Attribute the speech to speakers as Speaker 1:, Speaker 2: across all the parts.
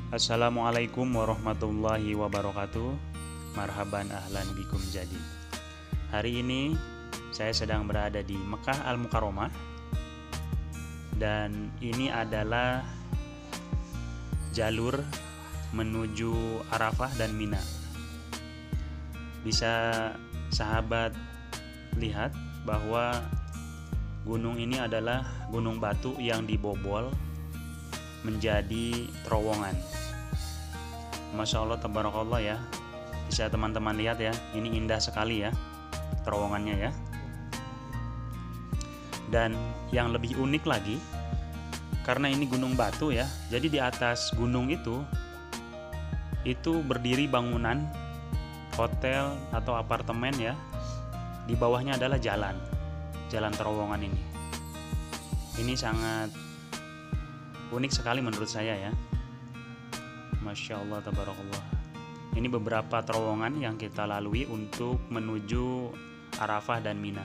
Speaker 1: Assalamualaikum warahmatullahi wabarakatuh. Marhaban ahlan bikum jadi. Hari ini saya sedang berada di Mekah Al-Mukarramah, dan ini adalah jalur menuju Arafah dan Mina. Bisa sahabat lihat bahwa gunung ini adalah gunung batu yang dibobol menjadi terowongan. Masya Allah, tabarakallah ya. Bisa teman-teman lihat ya, ini indah sekali ya terowongannya ya. Dan yang lebih unik lagi, karena ini gunung batu ya, jadi di atas gunung itu berdiri bangunan hotel atau apartemen ya. Di bawahnya adalah jalan terowongan ini. Ini sangat unik sekali menurut saya ya. Masya Allah, tabarakallah. Ini beberapa terowongan yang kita lalui untuk menuju Arafah dan Mina.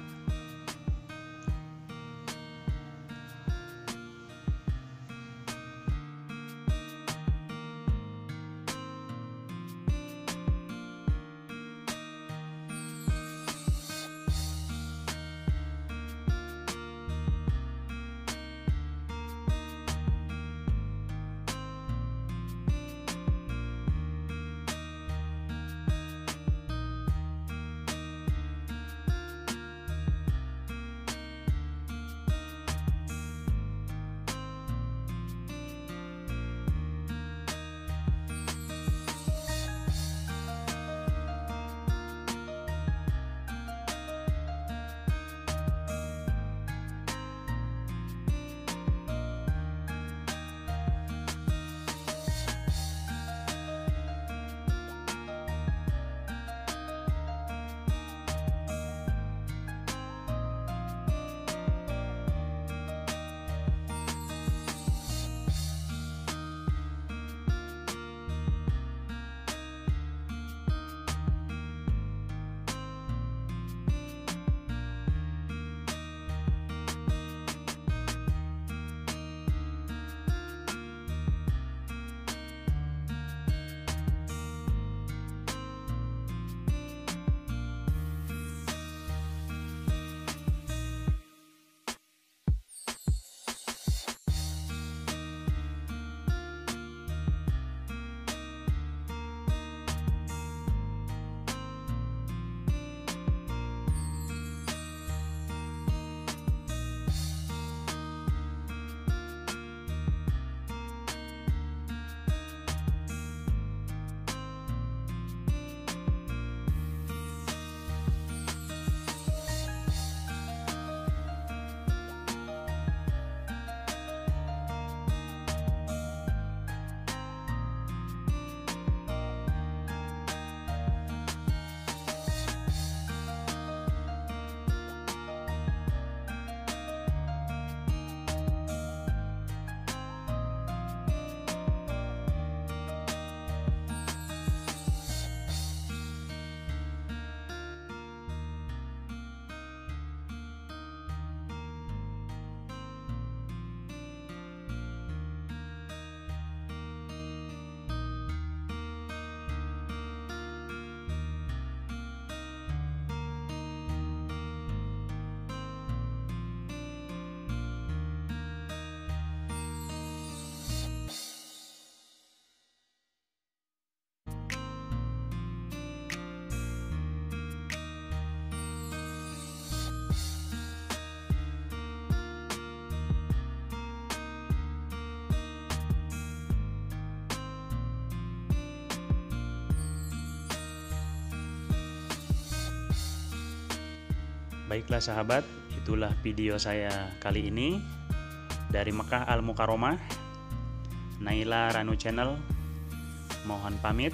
Speaker 1: Baiklah sahabat, itulah video saya kali ini dari Mekah Al-Mukarramah. Naila Ranu Channel mohon pamit.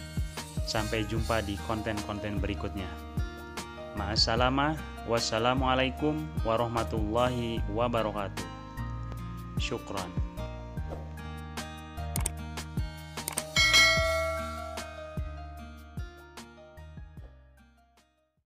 Speaker 1: Sampai jumpa di konten-konten berikutnya. Ma'assalamah. Wassalamualaikum warahmatullahi wabarakatuh. Syukran.